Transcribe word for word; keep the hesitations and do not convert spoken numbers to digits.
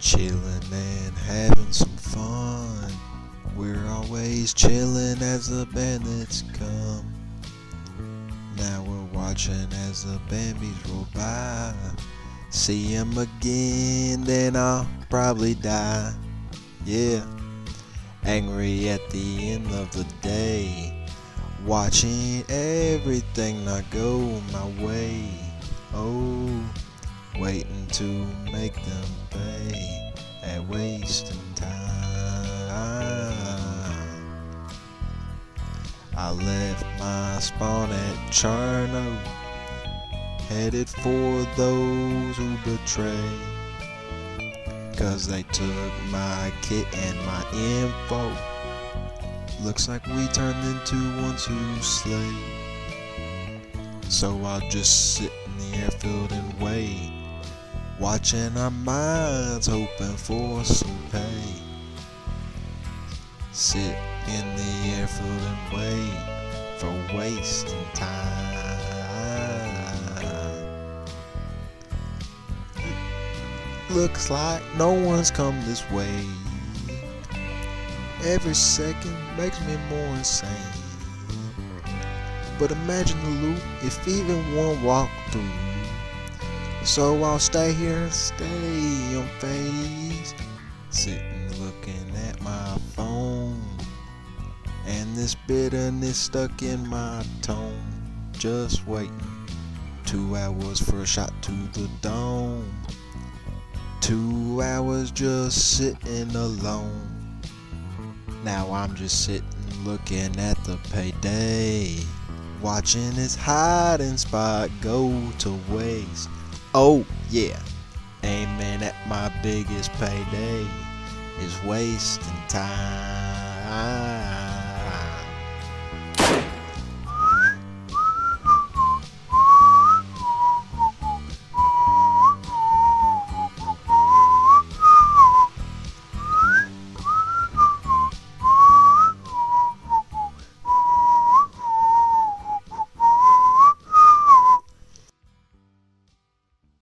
Chillin' and having some fun. We're always chillin' as the bandits come. Now we're watching as the Bambies roll by. See him again, then I'll probably die. Yeah, angry at the end of the day, watching everything not go my way. Oh, waiting to make them pay at wasting time. I left my spawn at Cherno, headed for those who betray, cause they took my kit and my info. Looks like we turned into ones who slay. So I'll just sit in the airfield and wait, watching our minds, hoping for some pay. Sit in the airfield and wait for wasting time. Looks like no one's come this way. Every second makes me more insane. But imagine the loop if even one walked through. So I'll stay here and stay unfazed, sitting looking at my phone, and this bitterness stuck in my tone. Just waiting two hours for a shot to the dome. Two hours just sitting alone. Now I'm just sitting looking at the payday, watching its hiding spot go to waste. Oh yeah, aiming at my biggest payday is wasting time.